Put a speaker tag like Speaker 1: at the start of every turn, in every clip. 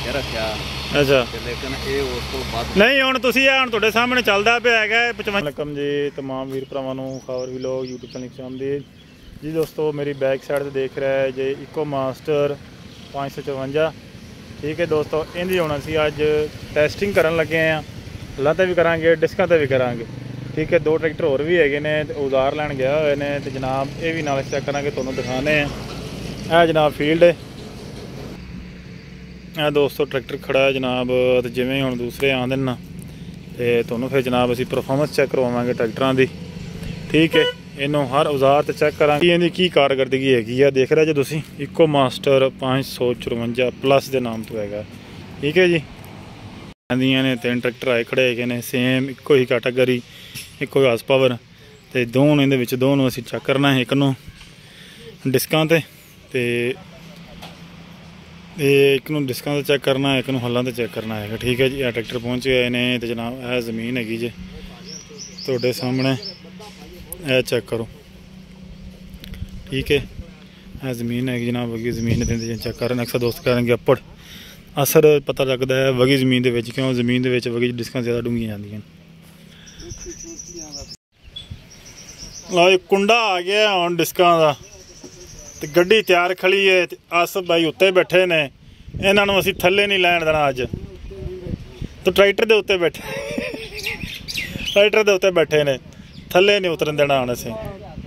Speaker 1: के रखा।
Speaker 2: अच्छा
Speaker 1: लेकिन ये उस तो बाद
Speaker 2: नहीं हुण तुसीं हुण तुहाडे सामने चलदा पिया हैगा 55 जी तमाम वीर भरावां नूं खबर भी लोग यूट्यूब चैनल खुशामदीद जी। दोस्तों मेरी बैक साइड से देख रहा है जी इको मास्टर 554। ठीक है दोस्तों, इहदी हुण असीं अज टैसटिंग करन लगे हैं। हल्लां ते भी करांगे, डिस्कां ते भी करांगे। ठीक है, 2 ट्रैक्टर होर भी हैगे ने ते उधार लैण गए हुए ने ते जनाब ये भी नाल चैक करांगे, तुहानूं दिखाने हैं। यह जनाब फील्ड है, दोस्तों ट्रैक्टर खड़ा है जनाब। तो जिवें हुण दूसरे आंदे ना तो तुहानूं फिर जनाब असीं परफॉर्मेंस चैक करवावांगे ट्रैक्टरां दी। ठीक है, इनू हर औजार ते चैक करांगे इहदी की कारकरदगी हैगी आ। देख रहे जो तुसीं इको मास्टर 554 प्लस के नाम तो हैगा। ठीक है जी, आंदियां ने 3 ट्रैक्टर आए खड़े हैगे ने सेम इको ही कैटागरी, इको ही हार्स पावर ते दोनों इहदे विच दोनों असीं चैक करना है। एक नूं डिस्कां ते एक नूं डिस्कां ते चैक करना है, एक नूं हल्लां ते चैक करना है। ठीक है जी, यह ट्रैक्टर पहुँच गए ने तो जनाब यह जमीन हैगी जे तुहाडे सामने, यह चेक करो। ठीक है, यह जमीन है जनाब, वगी जमीन चेक कर रहे हैं। अक्सर दोस्त करेंगे अपड़ असर पता लगता है वगी जमीन के विच, क्यों जमीन के विच वगी डिस्कां ज़्यादा डूंघियां जांदियां। लो जी कुंडा आ गया हुण डिस्कां दा ते गड्डी तैयार खड़ी है। अस भाई उत्ते बैठे ने, इन्हां नूं असीं थल्ले नहीं लैण देना अज। तो ट्रैक्टर दे उत्ते बैठे ट्रैक्टर दे उत्ते बैठे ने, थल्ले नहीं उतरन देना हुण असीं।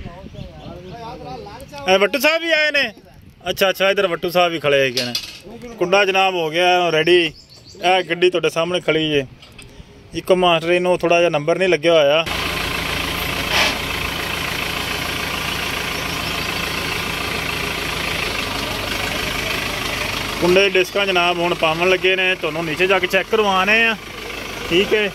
Speaker 2: वट्टू साहब भी आए ने। अच्छा अच्छा, इधर वट्टू साहब भी खड़े है ने। कुंडा जनाब हो गया रेडी। यह गड्डी तुहाडे सामने खड़ी है इको मास्टर, इनू थोड़ा जिहा नंबर नहीं लग्या होया। कुंडे डिस्कां जनाब हुण पावन लगे ने, तुहानूं नीचे जाके चैक करवाने आ। ठीक है,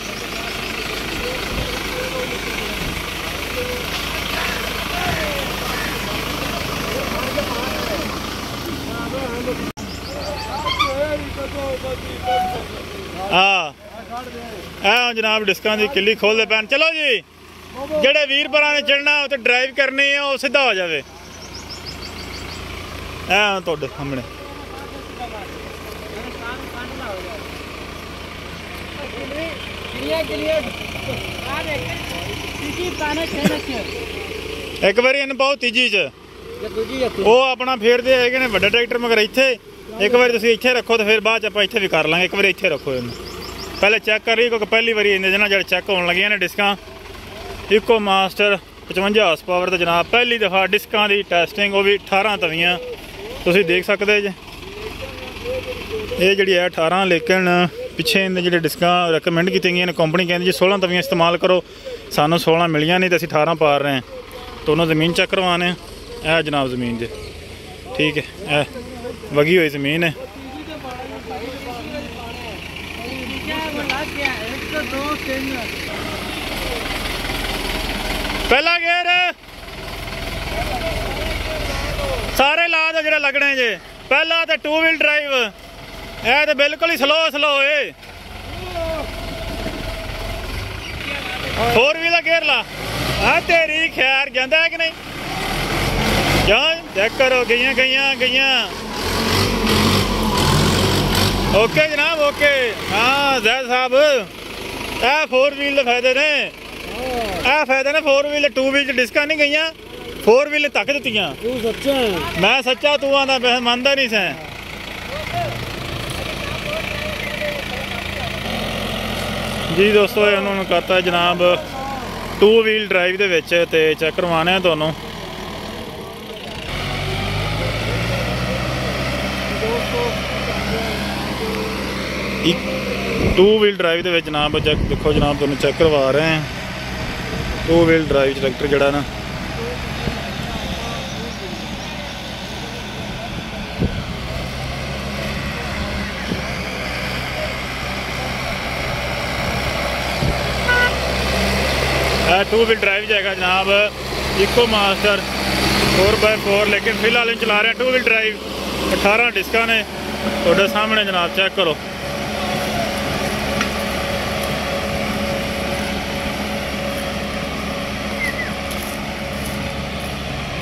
Speaker 2: हाँ जनाब डिस्कां दी किल्ली खोलते पैन। चलो जी, जेड़े वीर भरा ने चढ़ना उत्ते ड्राइव करनी है वो सीधा हो जाए। तुहाडे सामने एक बारी इन बहुत तीजी च वो अपना फेरते है ने वड्डे ट्रैक्टर, मगर इत्थे एक बार तुसीं इत्थे रखो तो फिर बाद आपां इत्थे भी कर लांगे। एक बार इत्थे रखो इन्हूं, पहले चैक कर रही क्योंकि पहली बारी इन्हें जिन्हें जो चैक होने लगियां ने डिस्कां इको मास्टर 55 हार्स पावर। तो जनाब पहली दफ़ा डिस्कां की टैसटिंग, वो भी 18 तवियां तुसीं देख सकते जे। ये जी है 18, लेकिन पिछे इन्हें जो डिस्कां रिकमेंड की गई ने, कंपनी कहती जी 16 तवियां इस्तेमाल करो, सानू 16 मिलियां नहीं तो असीं 18 पा रहे हैं। तो उन्होंने ज़मीन चेक करवाने है जनाब ज़मीन जे। ठीक है, यह वगी हुई ज़मीन है। पहला गेर सारे ला दो जो लगने जे। पहला तो 2 व्हील ड्राइव, यह तो बिल्कुल ही स्लो है। 4 व्हील गेर ला। हाँ तेरी खैर जाता है कि नहीं, जाओ चेक करो। गईयां ओके जनाब ओके। हाँ जैद साहब, यह 4 व्हील के फायदे ने, यह फायदे ने 4 व्हील। 2 व्हील डिस्कां नहीं गई, 4 व्हील तक दित्तियां। मैं सच्चा, तू आंदा मनदा नहीं सैं। जी दोस्तों इन्होंने करता जनाब 2 व्हील ड्राइव के विच ते चेक करवाने तुहानूं। 2 व्हील ड्राइव के जनाब देखो जनाब तुहानूं चेक करवा रहे हैं। 2 व्हील ड्राइव ट्रैक्टर जड़ा ना है 2 व्हील ड्राइव जाएगा जनाब इको मास्टर 4x4, लेकिन फिलहाल इन चला रहे हैं 2 व्हील ड्राइव। 18 डिस्कां ने तुहाडे सामने जनाब, चेक करो।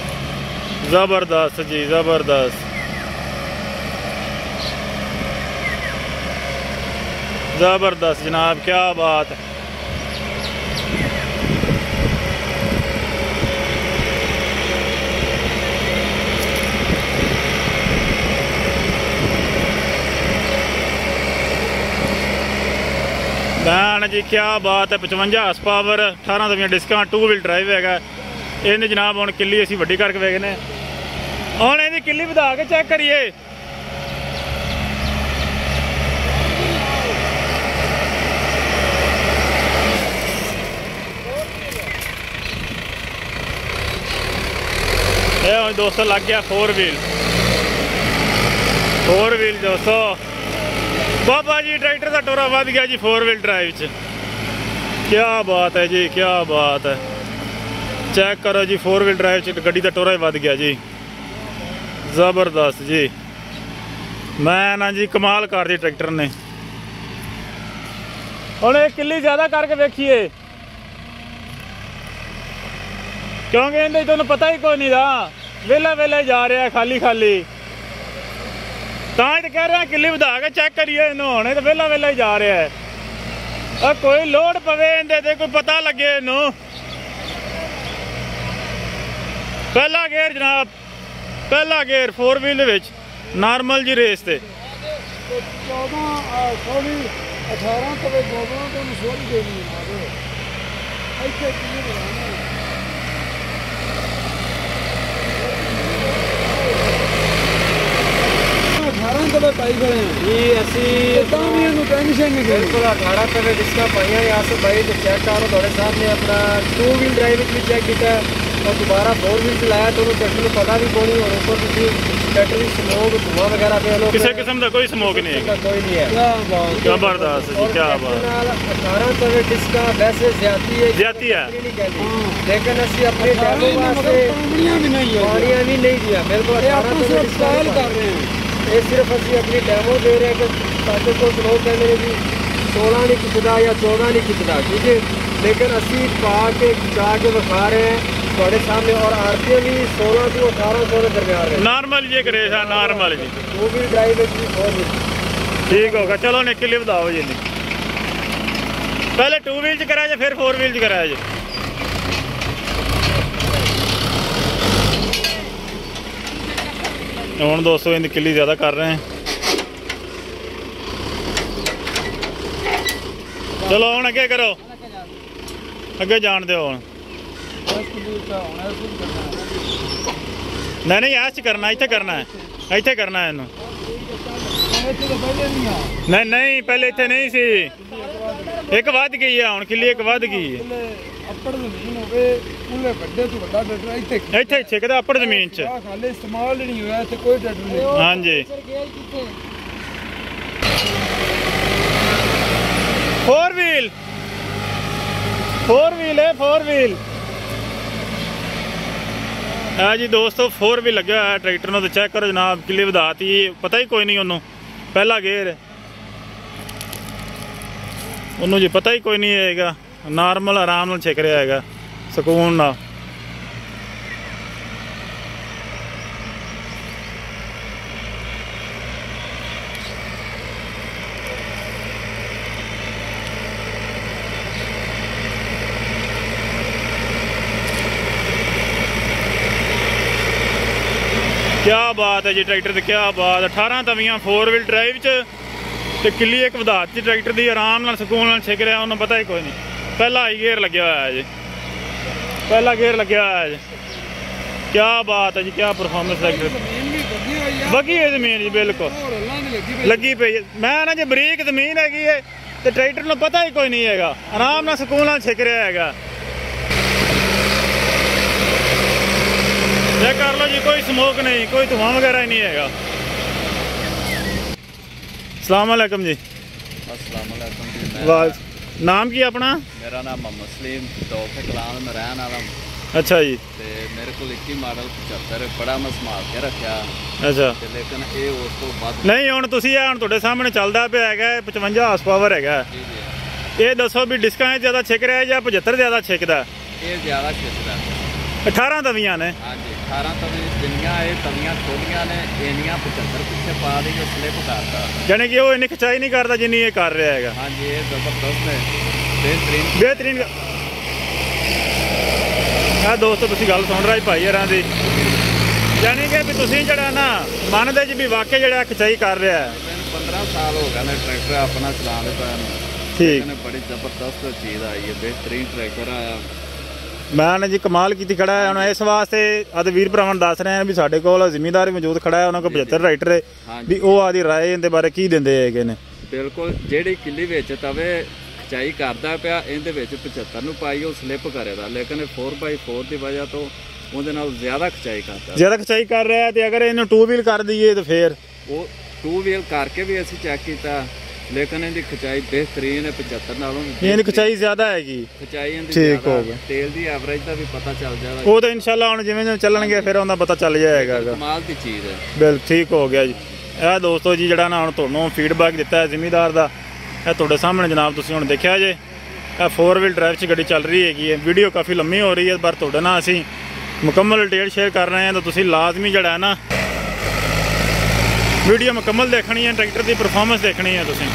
Speaker 2: ज़बरदस्त जी ज़बरदस्त। ज़बरदस्त जनाब, क्या बात है। बैन जी क्या बात है। 55 हार्स पावर, 18 दवियां डिस्कां, 2 व्हील ड्राइव है। इन्हें जनाब हम किली असी वड्डी करके वेखने, हम इहदी किली वधा के चेक करिए। दोस्तों लग गया 4 व्हील दोस्तों। बाबा जी ट्रैक्टर का टोरा वध गया जी 4 व्हील ड्राइव च। क्या बात है जी, क्या बात है। चेक करो जी 4 व्हील ड्राइव च गड्डी का टोरा ही वध गया जी। ज़बरदस्त जी, मैं ना जी कमाल कर दी ट्रैक्टर ने। हुण एक किली ज़्यादा करके वेखिए, क्योंकि इन्हें तुहानूं पता ही कोई नहीं था, वेला वेला जा रहा है खाली खाली। तो कह रहे हैं किली वधा के चेक करिए इनू, हुणे तो वेला वेला ही जा रहा है। और कोई लोड पवे इहदे ते, कोई पता लगे इनू। पहला गेयर जनाब, पहला गेयर 4 व्हील दे विच नॉर्मल जी रेस ते
Speaker 3: 18 तवे पाई गए जी असी टेंशन नहीं। बिल्कुल 18 तवे जिसका पाइया यहाँ से भाई तो चेक करो थोड़े सामने अपना 2 व्हील ड्राइव भी चेक किया और दोबारा 4 व्हील चलाया तो ट्रैक्टर को पता भी कोई और ऊपर ट्रैक्टर की स्मोक धुआं वगैरह पे
Speaker 2: किसी किस्म का कोई स्मोक नहीं है,
Speaker 3: कोई नहीं है।
Speaker 2: जबरदस्त जी, क्या बात।
Speaker 3: 18 तवे जिसका वैसे ज्यादा है लेकिन असी अपने डेमो वास्ते पानियां भी नहीं दिया। बिल्कुल 18 तवे स्टाइल कर रहे हैं, ये सिर्फ असी अपनी डेमो दे रहे हैं कि ताकि कोई लोग कहते हैं जी 16 नहीं खिंचता या 14 नहीं खिंचता, ठीक है। लेकिन असी पा के खिंचा के विखा रहे हैं थोड़े सामने। और आरपीएम भी 16 से 1800 के दरमियान है।
Speaker 2: नॉर्मल ये रेस है, नॉर्मल जी
Speaker 3: 2 व्हील ड्राइव है जी 4 व्हील।
Speaker 2: ठीक होगा, चलो ने किले बताओ जी। पहले 2 व्हील च कराया जी, फिर 4 व्हील च कराया जी। ਹੁਣ दोस्तों इनकी किली ज़्यादा कर रहे हैं। चलो हम अगे करो, अगे जान दो। नहीं ऐस करना, इतने करना है, इतने करना है इनू। नहीं पहले इतने नहीं सी, एक वध गई है हुण किली, एक वध गई है। इत्थे छिकदा अपड़ जमीन च इस्तेमाल नहीं होया, इत्थे कोई ट्रैक्टर नहीं। हाँ जी 4 व्हील है, 4 व्हील है जी दोस्तों। 4 व्हील लगे हुआ है ट्रैक्टर में, तो चेक करो जनाब किली वधाती, पता ही कोई नहीं उन्होंने। पहला गेयर उन्होंने जी पता ही कोई नहीं है, नॉर्मल आराम नाल छिक रहा है सुकून नाल। क्या बात है जी ट्रैक्टर की, क्या बात। 18 तवियां 4 व्हील ड्राइव च ते किली एक वधाती ट्रैक्टर की, आराम नाल सुकून नाल छिक रहा, उन्हें पता ही कोई नहीं। पहला हाई गेयर लग्या हुआ है जी, पहला गेयर लग्या हुआ है जी। क्या बात है जी, क्या परफॉर्मेंस ट्रैक्टर बगी है जमीन जी, बिल्कुल लगी पई। मैं ना जी बरीक जमीन हैगी है तो ट्रैक्टर को पता ही कोई नहीं है, आराम नाल सुकून नाल छिक रहा है। चेक कर लो जी, कोई स्मोक नहीं, कोई धुआं वगैरह ही नहीं है। अस्सलाम वालेकुम जी।
Speaker 1: अस्सलाम वालेकुम जी।
Speaker 2: वाह, नाम की अपना?
Speaker 1: मेरा नाम मोहम्मद सलीम, दौखे कलाम में रहने वाला।
Speaker 2: अच्छा जी।
Speaker 1: ते मेरे को 21 मॉडल 75 बड़ा मैं संभाल के रखा।
Speaker 2: अच्छा
Speaker 1: लेकिन ये उस तो बाद
Speaker 2: नहीं, हुण तुसीं हुण तुहाडे सामने चलदा पिया है 55 हार्स पावर है। ये दसो भी डिस्कां ज़्यादा छिक रहा है या 75 ज़्यादा छिकदा?
Speaker 1: ये ज़्यादा खिंचता।
Speaker 2: 18 तवियां ने।
Speaker 1: हाँ जी। 18 ਤਵੀਆਂ ਜਿੰਨੀਆਂ ਇਹ ਤਵੀਆਂ ਖੋਲੀਆਂ ਨੇ ਇੰਨੀਆਂ 75 ਪਿੱਛੇ ਪਾ ਦੀ ਜੋ ਸਲਿੱਪ ਕਰਦਾ।
Speaker 2: ਯਾਨੀ ਕਿ ਉਹ ਇੰਨੀ ਖਿਚਾਈ ਨਹੀਂ ਕਰਦਾ ਜਿੰਨੀ ਇਹ ਕਰ ਰਿਹਾ ਹੈਗਾ।
Speaker 1: ਹਾਂਜੀ ਇਹ ਜ਼ਬਰਦਸਤ ਹੈ,
Speaker 2: ਬਿਹਤਰੀਨ। ਆ ਦੋਸਤੋ ਤੁਸੀਂ ਗੱਲ ਸੁਣ ਰਹੇ ਭਾਈ ਯਾਰਾਂ ਦੀ, ਯਾਨੀ ਕਿ ਵੀ ਤੁਸੀਂ ਜਿਹੜਾ ਨਾ ਮੰਨਦੇ ਜੀ ਵੀ ਵਾਕਿਆ ਜਿਹੜਾ ਖਿਚਾਈ ਕਰ ਰਿਹਾ ਹੈ।
Speaker 1: 15 ਸਾਲ ਹੋ ਗਏ ਨੇ ਟਰੈਕਟਰ ਆਪਣਾ ਚਲਾਉਂਦੇ ਪਏ ਨੇ।
Speaker 2: ਠੀਕ,
Speaker 1: ਬੜੀ ਜ਼ਬਰਦਸਤ ਚੀਜ਼ ਆਈ ਹੈ, ਬਿਹਤਰੀਨ ਟਰੈਕਟਰ ਆਇਆ।
Speaker 2: ਮੈਂ ਜੀ ਕਮਾਲ ਕੀਤੀ ਖੜਾ ਹੈ। ਹੁਣ ਇਸ ਵਾਸਤੇ ਅੱਜ ਵੀਰ ਭਰਾਵਾਂ ਨੂੰ ਦੱਸ ਰਹੇ ਹਾਂ ਵੀ ਸਾਡੇ ਕੋਲ ਜ਼ਿਮੀਂਦਾਰ ਮੌਜੂਦ ਖੜਾ ਹੈ, ਉਹਨਾਂ ਕੋਲ 75 ਟਰੈਕਟਰ ਹੈ, ਵੀ ਉਹ ਆਦੀ ਰਾਏ ਇਹਦੇ ਬਾਰੇ ਕੀ ਦਿੰਦੇ ਹੈਗੇ ਨੇ।
Speaker 1: ਬਿਲਕੁਲ, ਜਿਹੜੀ ਕਿੱਲੀ ਵਿੱਚ ਤਵੇ ਖਿਚਾਈ ਕਰਦਾ ਪਿਆ ਇਹਦੇ ਵਿੱਚ 75 ਨੂੰ ਪਾਈ ਉਹ ਸਲਿੱਪ ਕਰੇਗਾ, ਲੇਕਿਨ 4x4 ਦੀ ਵਜ੍ਹਾ ਤੋਂ ਉਹਦੇ ਨਾਲ ਜ਼ਿਆਦਾ ਖਿਚਾਈ ਕਰਦਾ,
Speaker 2: ਜ਼ਿਆਦਾ ਖਿਚਾਈ ਕਰ ਰਿਹਾ। ਤੇ ਅਗਰ ਇਹਨੂੰ 2 ਵੀਲ ਕਰ ਦਈਏ ਤਾਂ ਫੇਰ
Speaker 1: ਉਹ 2 ਵੀਲ ਕਰਕੇ ਵੀ ਅਸੀਂ ਚੈੱਕ ਕੀਤਾ, ਲੇਕਿਨ ਇਹਦੀ ਖਿਚਾਈ ਬਿਹਤਰੀਨ ਹੈ 75 ਨਾਲੋਂ।
Speaker 2: ਇਹਦੀ ਖਿਚਾਈ ਜ਼ਿਆਦਾ ਹੈਗੀ,
Speaker 1: ਖਿਚਾਈ ਇਹਦੀ
Speaker 2: ਠੀਕ ਹੋ ਗਿਆ।
Speaker 1: ਤੇਲ ਦੀ ਐਵਰੇਜ ਦਾ ਵੀ ਪਤਾ ਚੱਲ ਜਾਏਗਾ,
Speaker 2: ਉਹ ਤਾਂ ਇਨਸ਼ਾਅੱਲਾ ਹੁਣ ਜਿਵੇਂ ਜਿਵੇਂ ਚੱਲਣਗੇ ਫਿਰ ਉਹਦਾ ਪਤਾ ਚੱਲ ਜਾਏਗਾ।
Speaker 1: ਕਮਾਲ ਦੀ ਚੀਜ਼ ਹੈ।
Speaker 2: ਬਿਲਕੁਲ ਠੀਕ ਹੋ ਗਿਆ ਜੀ। ਇਹ ਦੋਸਤੋ ਜੀ ਜਿਹੜਾ ਨਾ ਹੁਣ ਤੁਹਾਨੂੰ ਫੀਡਬੈਕ ਦਿੱਤਾ ਹੈ ਜ਼ਿਮੀਂਦਾਰ ਦਾ, ਇਹ ਤੁਹਾਡੇ ਸਾਹਮਣੇ ਜਨਾਬ ਤੁਸੀਂ ਹੁਣ ਦੇਖਿਆ ਜੇ। ਇਹ 4 ਵੀਲ ਡਰਾਈਵ 'ਚ ਗੱਡੀ ਚੱਲ ਰਹੀ ਹੈਗੀ ਹੈ। ਵੀਡੀਓ ਕਾਫੀ ਲੰਮੀ ਹੋ ਰਹੀ ਹੈ, ਪਰ ਤੁਹਾਡੇ ਨਾਲ ਅਸੀਂ ਮੁਕੰਮਲ ਡਿਟੇਲ ਸ਼ੇਅਰ ਕਰ ਰਹੇ ਹਾਂ, ਤਾਂ ਤੁਸੀਂ ਲਾਜ਼ਮੀ ਜਿਹੜਾ ਹੈ ਨਾ ਵੀਡੀਓ ਮੁਕੰਮਲ ਦੇਖਣੀ ਹੈ, ਟਰੈਕਟਰ ਦੀ ਪਰਫਾਰਮੈਂਸ ਦੇਖਣੀ ਹੈ ਤੁਸੀਂ।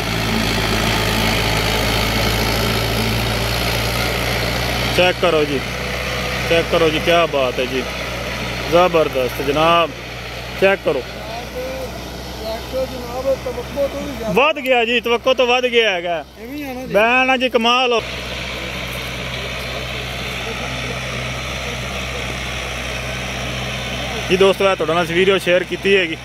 Speaker 2: चेक करो जी, चेक करो जी, क्या बात है जी, ज़बरदस्त जनाब। चेक करो, वध गया जी, तवक्को तो वध गया है। बैन जी कमाल हो। जी दोस्तों मैं तुहाडे नाल वीडियो शेयर की हैगी।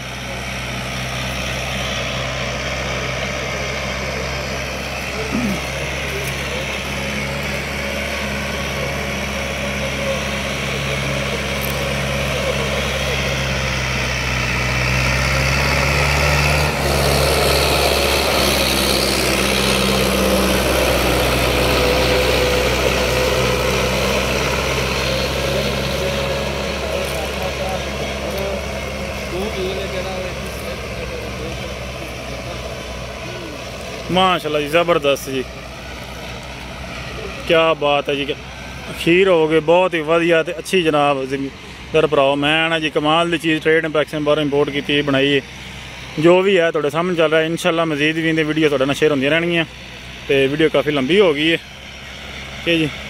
Speaker 2: माशाल्लाह जी, ज़बरदस्त जी, क्या बात है जी। अखीर हो गए बहुत ही वधिया ते अच्छी जनाब ज़मींदार भराओ। मैं ना जी कमाल की चीज़ ट्रेड इंपैक्शन बाहर इंपोर्ट की बनाई है, जो भी है तुहाडे सामने चल रहा है। इंशाल्लाह मजीद भी वीडियो तुहाडे नाल शेयर होंदियां रहणगीआं। ते वीडियो काफ़ी लंबी हो गई है, ठीक जी।